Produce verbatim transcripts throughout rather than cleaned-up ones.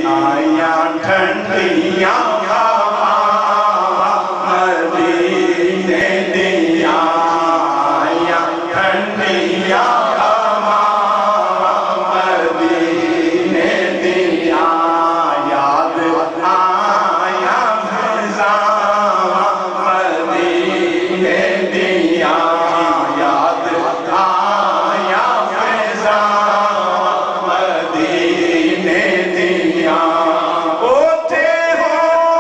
آیا ٹھنڈیاں ہوا مدینے دیا آیا ٹھنڈیاں ہوا مدینے دیا یاد آیا فضا مدینے دیا یاد آیا فضا مدینے دیا اوٹھے ہو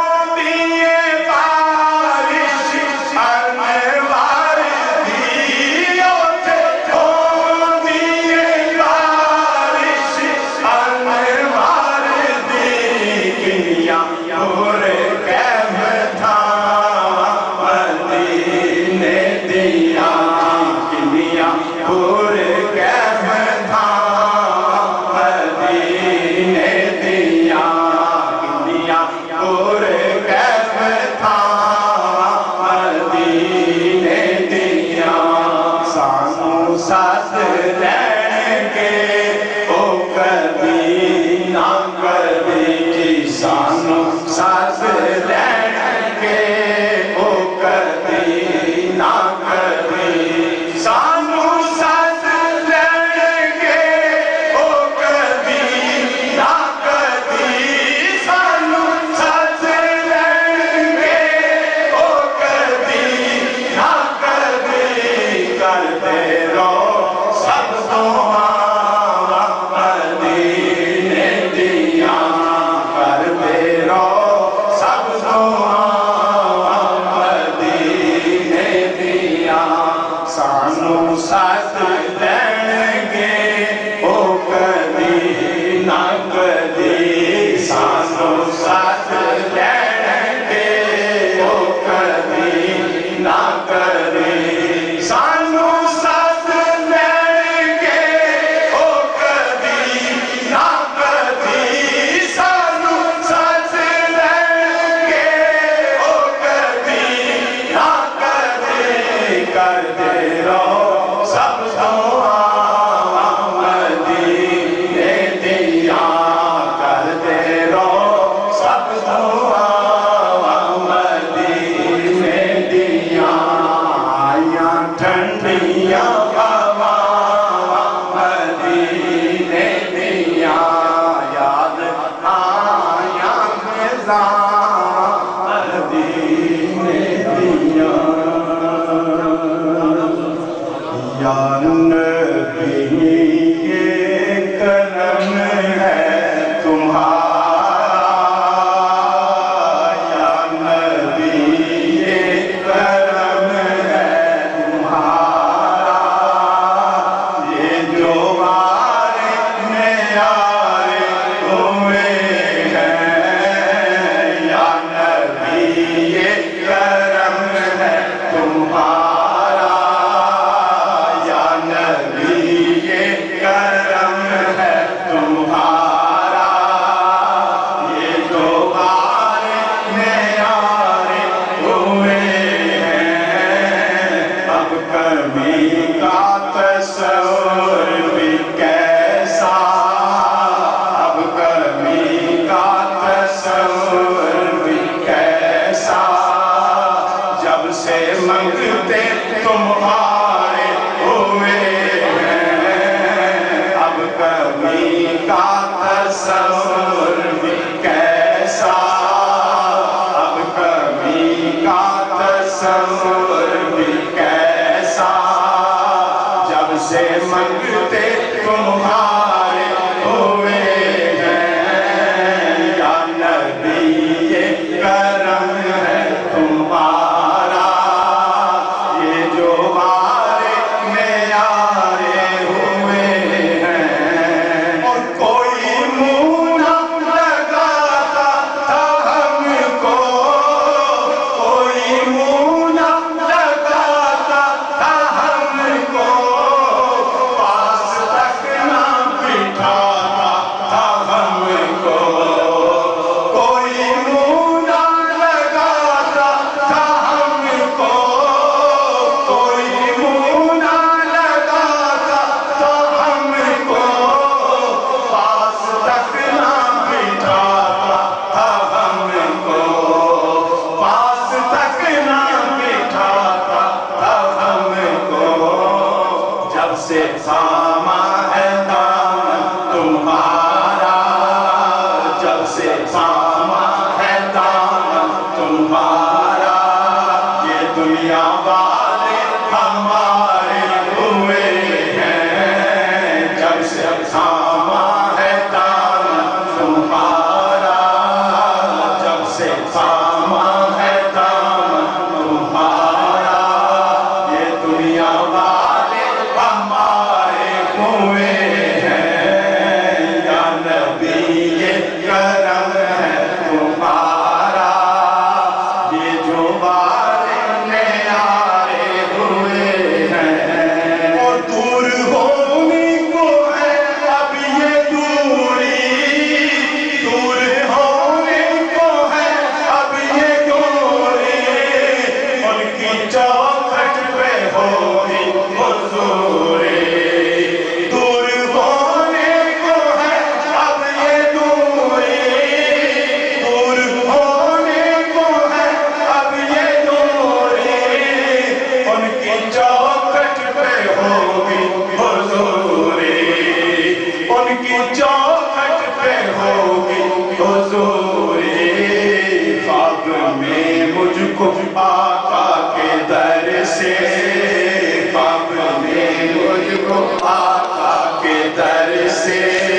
کو آقا کے در سے، خواب میں مجھ کو آقا کے در سے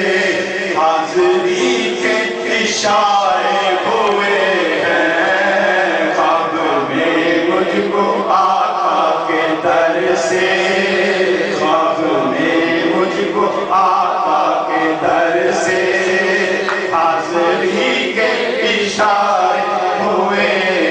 حاضری کے اشارے ہوئے ہیں، خواب میں مجھ کو آقا کے در سے، خواب میں مجھ کو آقا کے در سے حاضری کے اشارے ہوئے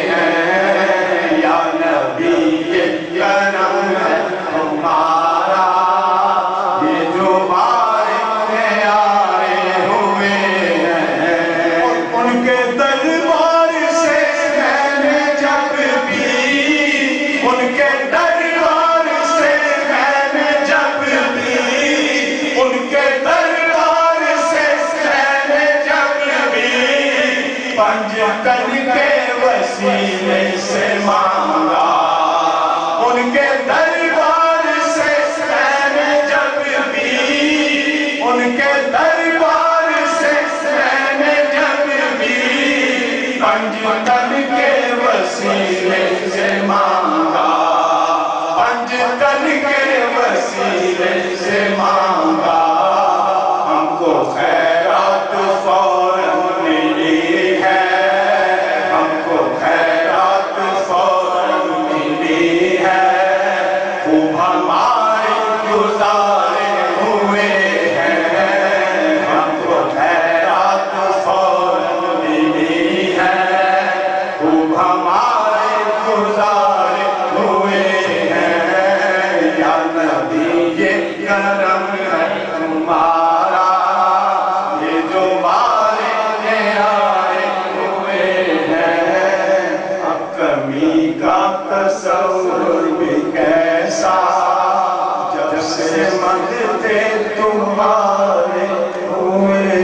ہیں، یا نبی کرم ہے تمہارا یہ جو بارے میں آئے ہوئے ہیں، ان کے دربار سے میں نے جب بھی، ان کے دربار سے میں نے جب بھی، ان کے دربار سے میں نے جب بھی پنج تن کے وسیلے سے مانگا، ان کے دربار سے میں نے جب بھی، ان کے دربار سے میں نے جب بھی پنج تن کے وسیلے سے مانگا، پنج تن کے وسیلے سے مانگا، ہم کو خیرات فوراً ملی ہے، ہم کو خیرات فوراً ملی ہے، خوب ہمارے گزارے ہوئے ہیں، ہم کو خیرات فوراً ملی ہے، خوب ہمارے گزارے ہوئے ہیں، یا نبی یہ کرم ہے تمہارا یہ جو بارے میں آئے ہوئے ہیں، اب کمی کا تصور بھی کیسا جب سے مانگتے تمہارے ہوئے